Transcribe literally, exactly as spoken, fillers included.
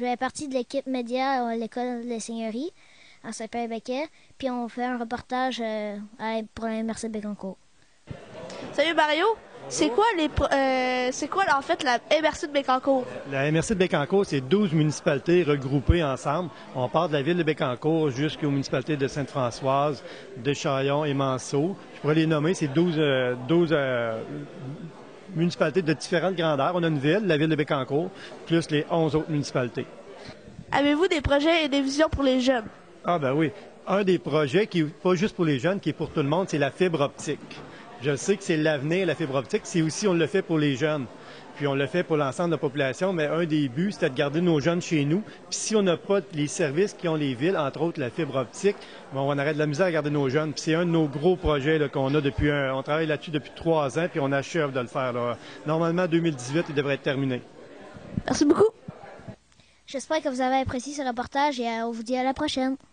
fais partie de l'équipe média à l'école des Seigneuries, à Saint-Pierre-Béquet, puis on fait un reportage euh, à, pour la M R C de Bécancour. Salut Mario, c'est quoi les euh, c'est quoi en fait la M R C de Bécancour? La M R C de Bécancour, c'est douze municipalités regroupées ensemble. On part de la ville de Bécancour jusqu'aux municipalités de Sainte-Françoise, de Chaillon et Manceau. Je pourrais les nommer, c'est douze, euh, douze euh, municipalités de différentes grandeurs. On a une ville, la ville de Bécancour, plus les onze autres municipalités. Avez-vous des projets et des visions pour les jeunes? Ah ben oui. Un des projets qui n'est pas juste pour les jeunes, qui est pour tout le monde, c'est la fibre optique. Je sais que c'est l'avenir, la fibre optique. C'est aussi, on le fait pour les jeunes. Puis on le fait pour l'ensemble de la population, mais un des buts, c'était de garder nos jeunes chez nous. Puis si on n'a pas les services qui ont les villes, entre autres la fibre optique, bien, on aurait de la misère à garder nos jeunes. Puis c'est un de nos gros projets là, qu'on a depuis un... On travaille là-dessus depuis trois ans, puis on achève de le faire. Là. Normalement, deux mille dix-huit, il devrait être terminé. Merci beaucoup. J'espère que vous avez apprécié ce reportage et euh, on vous dit à la prochaine.